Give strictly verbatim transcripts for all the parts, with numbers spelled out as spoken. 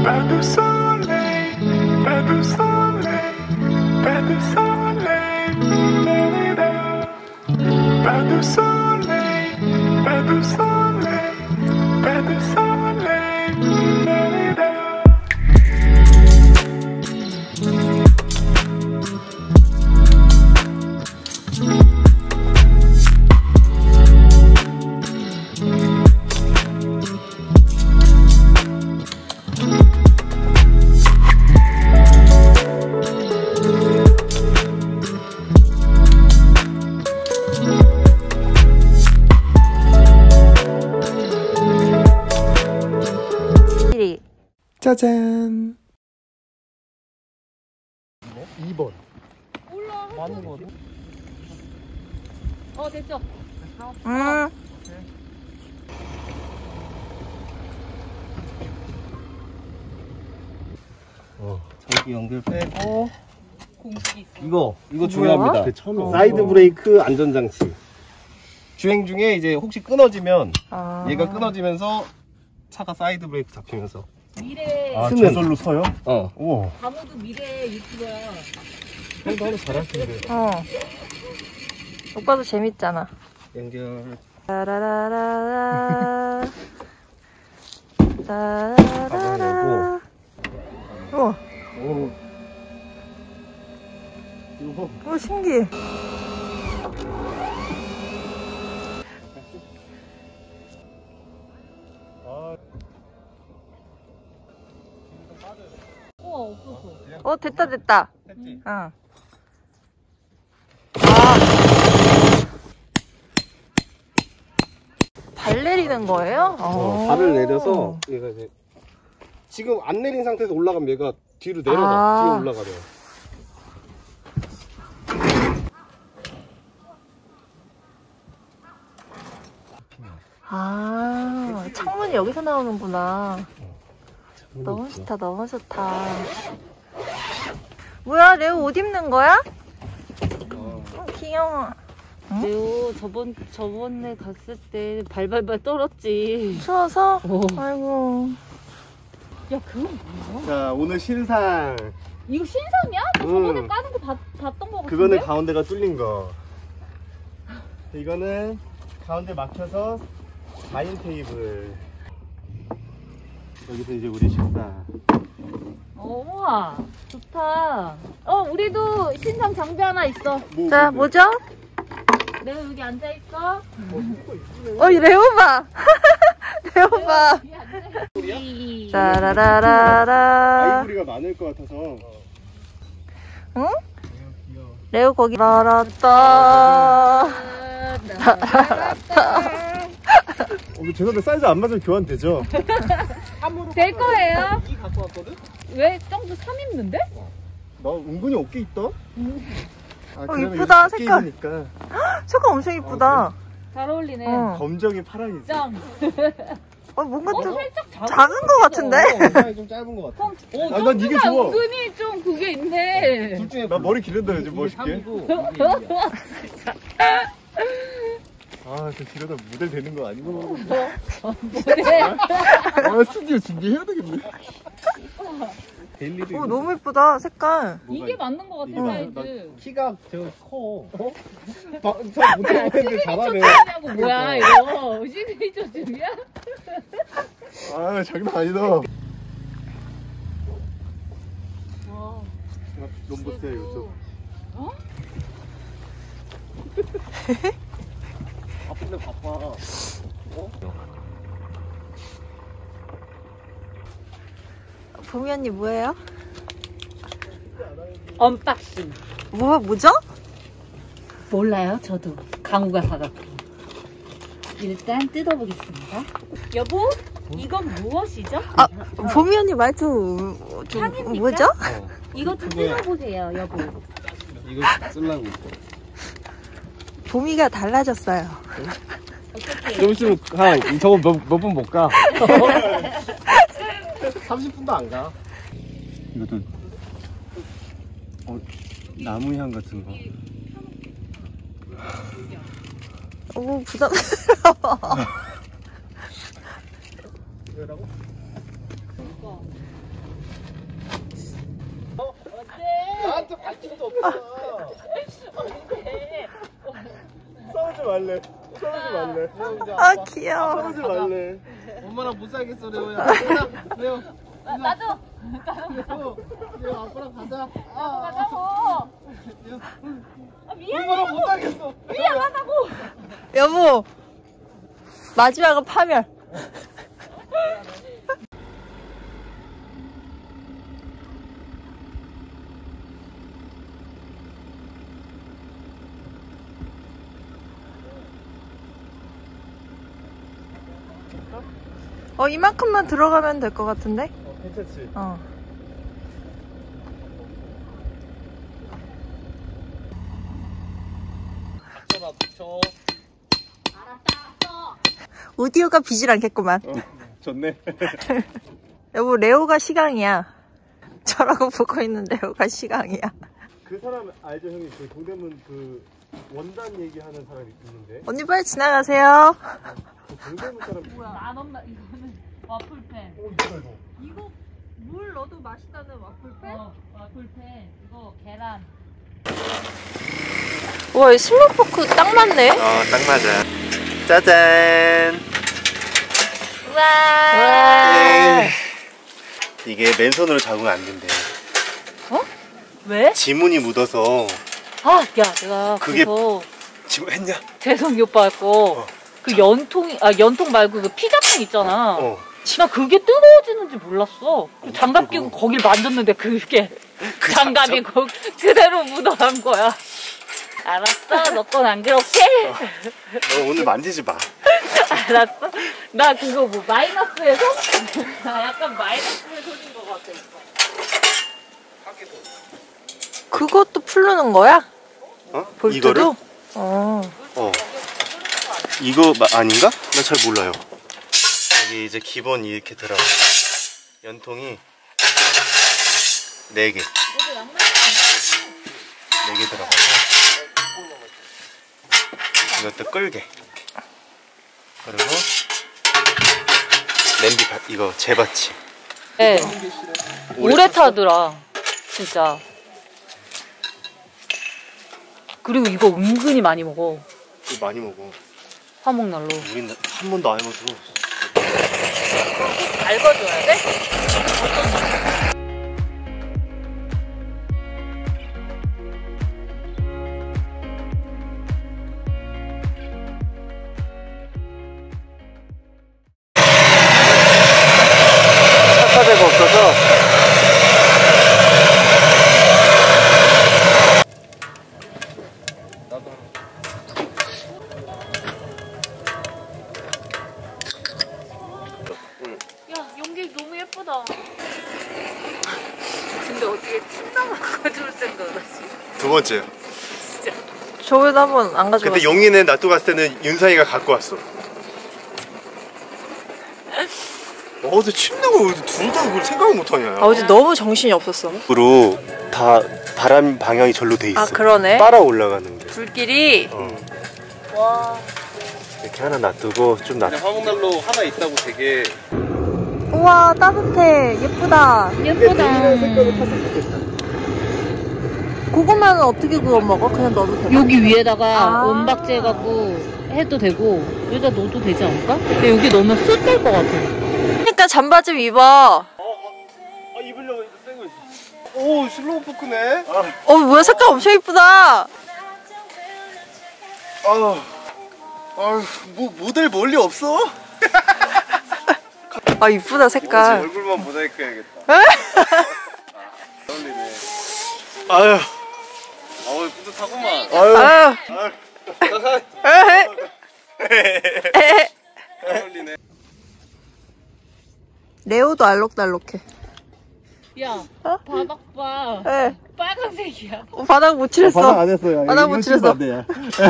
Pas de soleil, pas de soleil, pas de soleil, pas de soleil, pas de soleil, pas de soleil. 짜잔. 이 번. 몰라. 맞는 거거든? 어, 됐어. 됐어? 응. 어, 저기 연결 빼고 공식이 있어. 이거 이거 중요합니다. 처음에 사이드 브레이크 안전장치. 주행 중에 이제 혹시 끊어지면 아. 얘가 끊어지면서 차가 사이드 브레이크 잡히면서 미래 아, 쓰는. 저절로 서요? 어. 우와. 강호도 미래 유튜버야. 형도 하나 잘할 텐데. 어. 오빠도 재밌잖아. 연결. 따라라라라. 따라라라. 우와. 오. 이거 오, 신기해. 우와, 없었어. 어, 됐다, 됐다. 했지? 응. 아. 발 내리는 거예요? 어, 오. 발을 내려서 얘가 이제 지금 안 내린 상태에서 올라가면 얘가 뒤로 내려가. 아. 뒤로 올라가려. 아, 창문이 여기서 나오는구나. 너무 좋다, 너무 좋다. 뭐야, 레오 옷 입는 거야? 어. 어, 귀여워. 레오 저번 저번에 갔을 때 발발발 떨었지. 추워서? 어. 아이고. 야, 그건 뭐야? 자, 오늘 신상. 이거 신상이야? 나 저번에 음. 까는 거 봤, 봤던 거 같은데? 그거는 가운데가 뚫린 거. 이거는 가운데 막혀서 마인 테이블. 여기서 이제 우리 식사. 어, 우와, 좋다. 어, 우리도 신상 장비 하나 있어. 뭐, 자, 뭐, 뭐죠? 내가 여기 앉아있어. 어, 이 레오 봐. 레오 봐. 여기 앉아있어. 짜라라라라. 아이보리가 많을 것 같아서. 응? 레오 거기 말았다. 어, 죄송한데 사이즈 안 맞으면 교환되죠? 될 거예요. 이 갖고 왔거든? 왜? 정도 삼 입는데? 나 은근히 어깨 있다? 아, 어, 이쁘다, 색깔. 색깔. 색깔 엄청 이쁘다. 잘 어울리네. 어. 검정이 파랑이지. 짱. 어, 뭔가 어, 좀 살짝 작은, 작은 거 같은데? 검정이 좀 짧은 것 같아. 어, 아, 난 이게 점프가 좋아. 은근히 좀 그게 있네. 둘 중에 나 머리 기른다 요즘 멋있게. 아, 저 기르다 모델 되는 거 아니고. 뭐래? 아, 스튜디오 준비해야 되겠네. 데일리도 오, 너무 예쁘다, 색깔. 이게 맞는 거 같아, 이게 맞아. 사이즈. 키가 되게 커. 어? 잘 못하겠는데 잘하네. 시그니처 뭐야, 이거? 시그니처 중이야? 아, 장난 아니다. 와. 너무 못해, 이거. 어? 바쁜데 바빠. 어? 보미 언니 뭐예요? 언박싱. 뭐, 뭐죠? 몰라요, 저도. 강우가 사갖고. 일단 뜯어보겠습니다. 여보, 이건 무엇이죠? 아, 보미 언니 말투 좀 향입니까? 뭐죠? 어. 이것도 그거야. 뜯어보세요, 여보. 이거 쓰려고. 보미가 달라졌어요. 어떻게? 좀 있으면 한 저거 몇 분 못 가. 삼십 분도 안 가. 이것도, 어, 나무 향 같은 거. 오, 부담스러워. 왜라고? 싸우지 말래. 싸우지 말래. 아 귀여워. 싸우지 말래. 엄마랑 못 살겠어 레오야. 레오. 나도. 레오. 레오 아빠랑 가자. 가자고. 아, 미안해. 엄마랑 못 살겠어. 미안하다고. 여보 마지막은 파멸. 어 이만큼만 들어가면 될 것 같은데? 어, 괜찮지? 어. 닥쳐라 닥쳐. 오디오가 비질 않겠구만. 어, 좋네. 여보 레오가 시강이야. 저라고 보고 있는 레오가 시강이야. 그 사람 알죠, 형님? 그 동대문 그 원단 얘기하는 사람이 있는데. 언니 빨리 지나가세요. 그 동대문 사람. 뭐야? 만 원만 이거는 와플펜. 어, 이거 이거. 이거 물 넣어도 맛있다는 와플펜? 어, 와플펜. 이거 계란. 우와 이 슬로우포크 딱 맞네. 어, 딱 맞아. 짜잔. 우와. 이게 맨손으로 잡으면 안 된대. 어? 왜? 지문이 묻어서. 아, 야, 내가 그게- 그거 지문 했냐? 재성이 오빠 거 그 연통이 아 연통 말고 그 피자통 있잖아. 어. 나 그게 뜨거워지는지 몰랐어. 장갑 끼고 거길 만졌는데 그게 그 장갑이 거, 그대로 묻어간 거야. 알았어, 너 건 안 그렇게? 너 오늘 만지지 마. 알았어. 나 그거 뭐 마이너스에서? 나 약간 마이너스에 소진 것 같아. 그것도 풀르는 거야? 어? 볼트도? 이거를? 어. 어. 이거 마, 아닌가? 나 잘 몰라요. 여기 이제 기본 이렇게 들어가. 연통이 네 개. 네 개 들어가서 이것도 끌게. 그리고 냄비 바, 이거 재받침. 네. 오래 타더라. 진짜. 그리고 이거 은근히 많이 먹어. 이거 많이 먹어. 화목난로. 우린 한 번도 안 해봐서. 밟아줘야 돼? 착화제가 없어서. 야, 용기 너무 예쁘다. 근데 어떻게 침낭을 가져올 생각을 하지? 두 번째요. 저기도 한번 안 가져갔어. 근데 용이는 놔두고 갔을 때는 윤상이가 갖고 왔어. 어, 근데 침낭을 둘 다 그걸 생각을 못하냐. 아, 어제 너무 정신이 없었어. 으로 다 바람 방향이 절로 돼 있어. 아 그러네. 따라 올라가는 게. 불길이. 어. 와. 이렇게 하나 놔두고 좀 놔. 화목난로 하나 있다고 되게. 우와 따뜻해. 예쁘다. 예쁘다. 색깔을 탔으면 좋겠다. 고구마는 어떻게 구워 먹어? 그냥 넣어도 되나? 여기 위에다가 아. 원박재 갖고 해도 되고 여기다 넣어도 되지 않을까? 근데 여기 넣으면 쑥될 것 같아. 그러니까 잠바 좀 입어. 아 입으려고 떼고 있어. 오 슬로우 포크네. 어 뭐야 색깔 엄청 이쁘다. 아, 아, 뭐 모델 멀리 없어? 아 이쁘다 색깔. 얼굴만 모자이크 해야겠다. 어울리네. 아유, 어우 뿌듯하구만. 아유, 아유. 에헤. 에헤. 어울리네. 레오도 알록달록해. 야, 어? 바닥 봐. 예. 빨간색이야. 어, 바닥 못 칠했어. 바닥 안 했어요. 바닥 이거 못 칠했어. 안 돼요.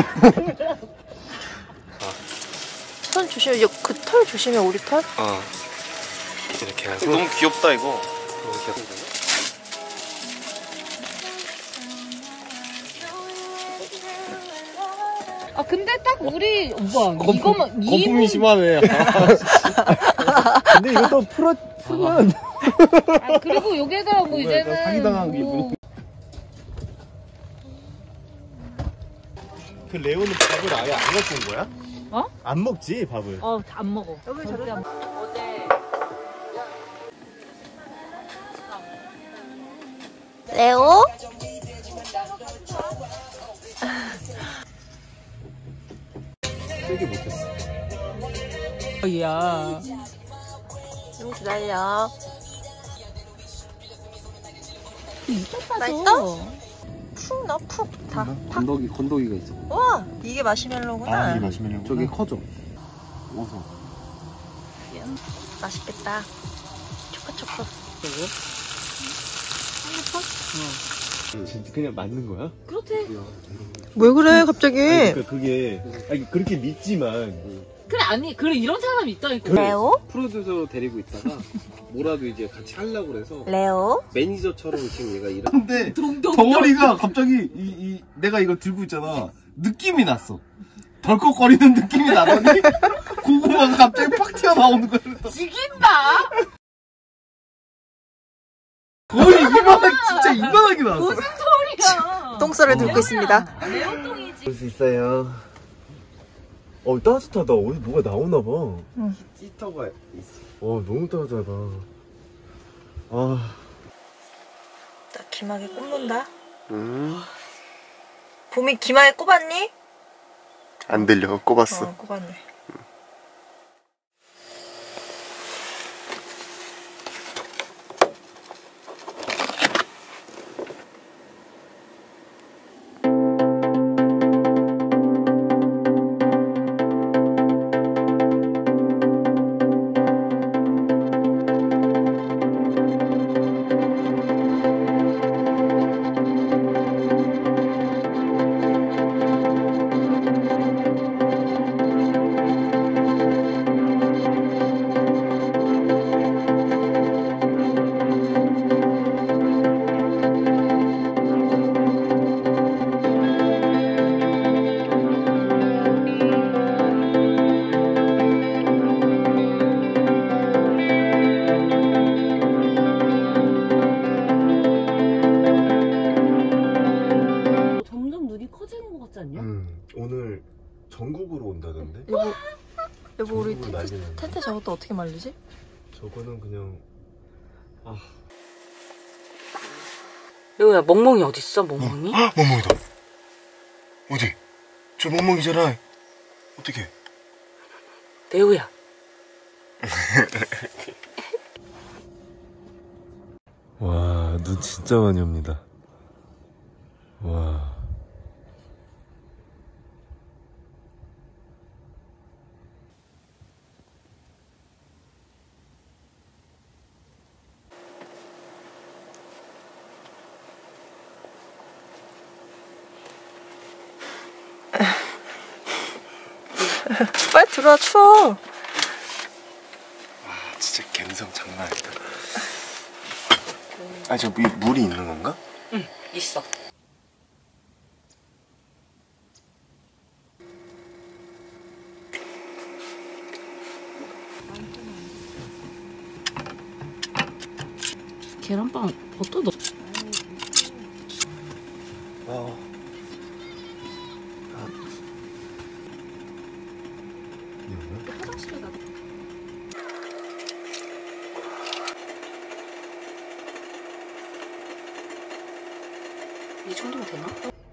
턴 조심해. 이거 그 털 조심해. 우리 털. 어, 이렇게 하고. 너무 귀엽다 이거. 너무 귀엽다. 아 근데 딱 우리 오빠 이거만 거품이 심하네. 근데 이것도 풀어 풀면. 아 그리고 여기가 뭐 이제는 사기당한 뭐 그 레오는 밥을 아예 안 갖고 온 거야? 어? 안 먹지 밥을. 어, 안 먹어. 여기 저렇게 안 먹어. 어제 레오? 세게 못했어. 야. 좀 기다려. 미쳤다. 맛있어? 푹 넣어, 푹. 다. 팍. 건더기, 건더기가 있어. 와, 이게 마시멜로구나. 아, 이게 마시멜로. 저게 커져. 어서. 맛있겠다. 초코초코. 진짜 그냥 맞는 거야? 그렇대. 왜 그래, 갑자기? 아니, 그러니까 그게 아니, 그렇게 믿지만. 그래, 아니, 그래, 이런 사람이 있다니까. 레오? 프로듀서 데리고 있다가 뭐라도 이제 같이 하려고 그래서 레오? 매니저처럼 지금 얘가 일하. 근데 덩어리가 갑자기 이, 이 내가 이걸 들고 있잖아. 느낌이 났어. 덜컥거리는 느낌이 나더니 고구마가 갑자기 팍 튀어나오는 거야. 죽인다. 거의 이만하게 진짜 이만하게 나왔어. 무슨 소리야. 똥소를 들고 있습니다. 레오똥이지. 볼 수 있어요. 어 따뜻하다. 어디 뭐가 나오나 봐. 히터가 있어. 어 너무 따뜻하다. 아. 나 기막에 꼽는다. 음. 봄이 기막에 꼽았니? 안 들려. 꼽았어. 어, 꼽았네. 음, 오늘 전국으로 온다던데? 여보, 여보 우리 전국으로 텐트, 난리 텐트 저것도 어떻게 말리지? 저거는 그냥 아 레오야, 멍멍이 어딨어, 멍멍이? 멍멍이다. 어디? 저 멍멍이잖아. 어떻게? 레오야. 와, 눈 진짜 많이 옵니다. 와. 빨리 들어와, 추워. 와, 진짜 갬성 장난 아니다. 아, 저 물, 물이 있는 건가? 응, 있어. 계란빵 버터 넣어. 어. 화장실에 가. 이 정도면 되나?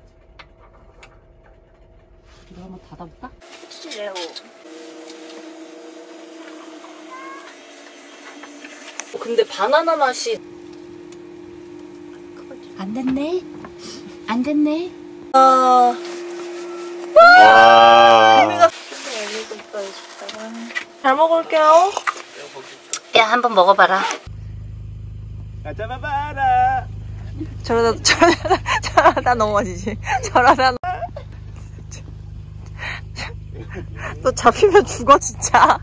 이거 한번 닫아볼까? 레오. 근데 바나나 맛이 안 됐네. 안 됐네. 아, 와. 봄이가 열리고 있어요, 진짜. 잘 먹을게요. 야, 한번 먹어봐라. 아, 잡아봐라. 저러다, 저러다, 저러다 넘어지지. 저러다. 너 잡히면 죽어, 진짜.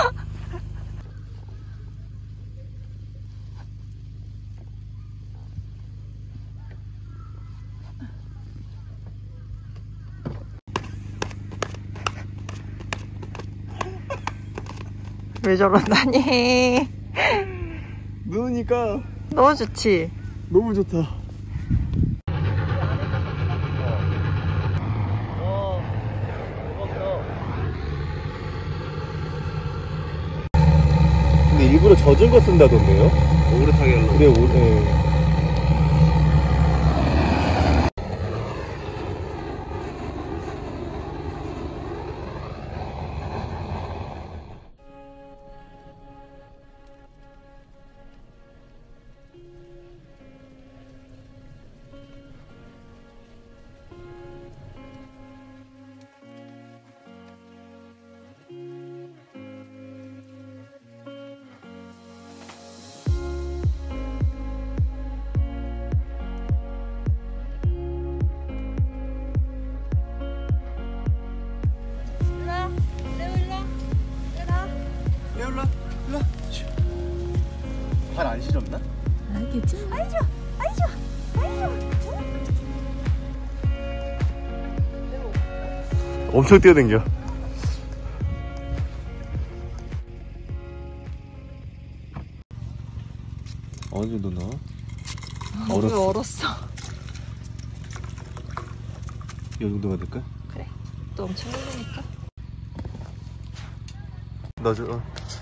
왜 저런다니? 누우니까 너무 좋지? 너무 좋다. 일부러 젖은 거 쓴다던데요? 오래타게 하려고. 그래, 오래. 발 안 시렵나? 알겠지? 아이죠, 아이죠, 아이죠. 엄청 뛰어댕겨. 어느 정도 넣어? 얼었어. 얼었어. 이 정도가 될까? 그래. 또 엄청 흘리니까. 넣어줘. 어.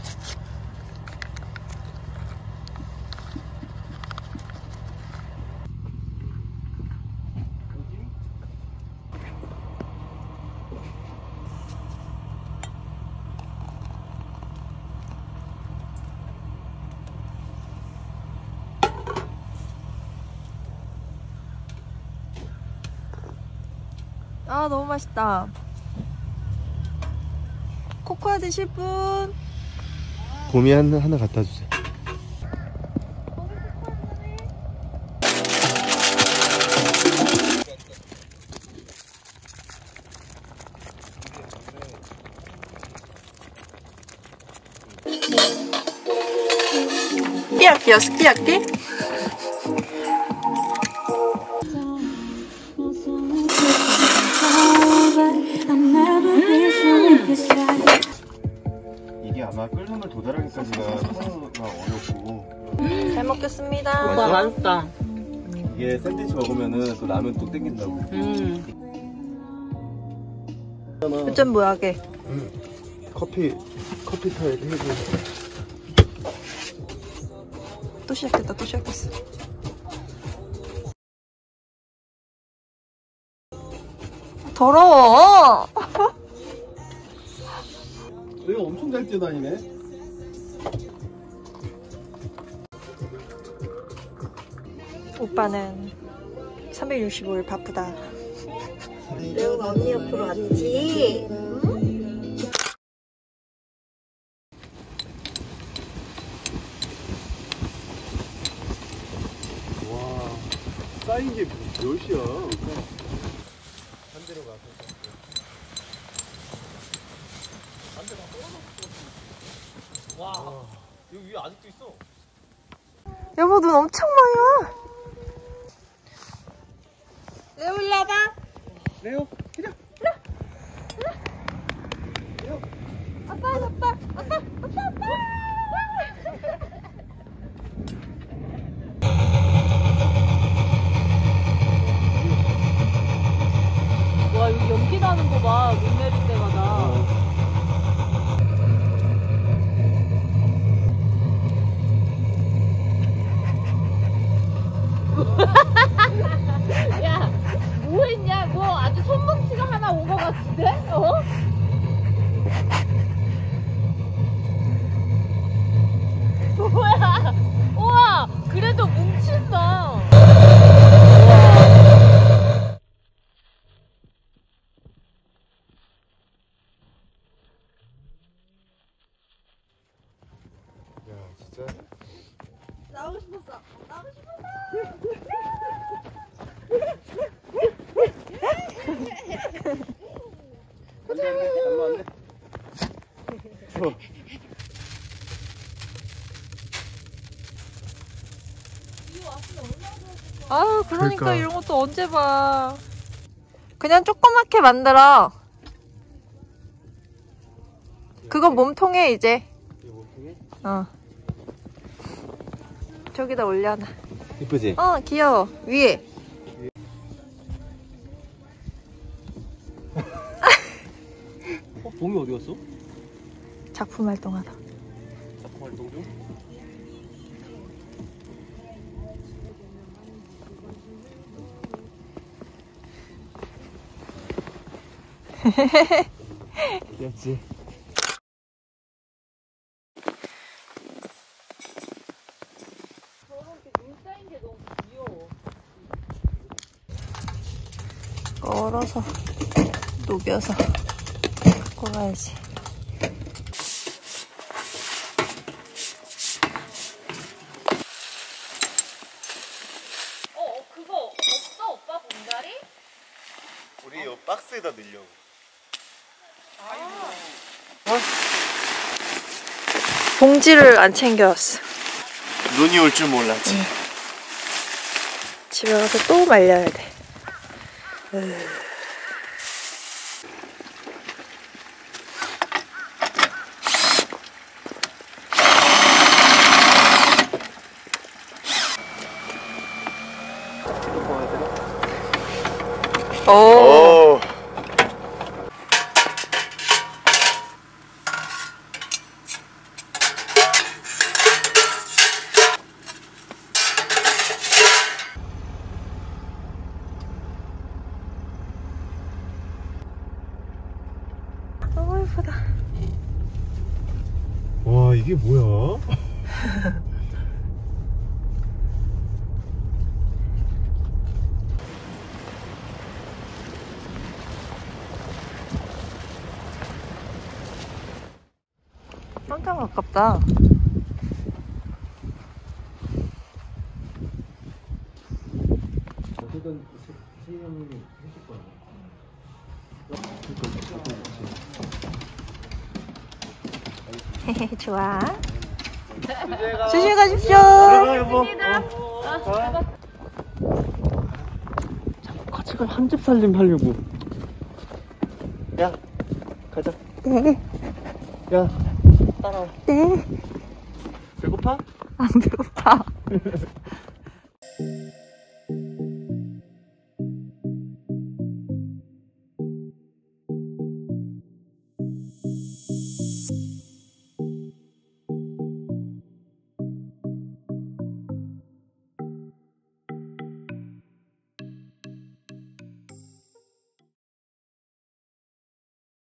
아, 너무 맛있다. 코코아 드실 분? 봄이 하나, 하나 갖다 주세요. 스키야키야, 스키야키? 이게 아마 끓는 걸 도달하기까지가 소화가 어렵고. 잘 먹겠습니다. 오빠 맛있다. 이게 샌드위치 먹으면은 또 라면 또 땡긴다고. 음. 어쩜 뭐하게? 커피 커피 타야 돼. 또 시작했다, 또 시작했어. 더러워! 내가 엄청 잘 뛰어다니네. 오빠는 삼백육십오 일 바쁘다. 레오가 언니 옆으로 왔지? 응? 와, 쌓인 게 몇이야? 반대로 가. 반대 다 떨어졌어. 와, 여기 위에 아직도 있어. 여보, 눈 엄청 많아. 레오, 일로 와봐. 레오, 기다. 아빠, 아빠, 아빠, 아빠, 아빠. 와, 여기 연기 나는 거 봐. 눈 내릴 때마다. 야, 뭐 했냐? 뭐 아주 손뭉치가 하나 온 것 같은데? 어? 뭐야? 우와, 그래도 뭉친다. 야, 진짜. 나오고 싶었어. 나오고 싶었어. 안돼 안돼 얼마 안돼. 아유, 그러니까 그러니까. 이런 것도 언제 봐. 그냥 조그맣게 만들어. 그거 몸통에 이제. 어. 저기다 올려놔. 이쁘지? 어, 귀여워. 위에. 어, 봄이 어디 갔어? 작품 활동하다. 작품 활동 중? 이겼지. 얼어서 녹여서 갖고 가야지. 어, 그거 없어, 오빠 봉다리? 우리 이 박스에다 넣으려고. 봉지를 안 챙겨왔어. 눈이 올 줄 몰랐지. 집에 가서 또 말려야 돼. 으... 오. 오. 너무 예쁘다. 와, 이게 뭐야? 깜짝 아깝다. 좋아. 조심히 가십시오. 같이 가. 한 집 살림 하려고. 야, 가자. 네. 야, 따라와. 네. 배고파? 안 배고파.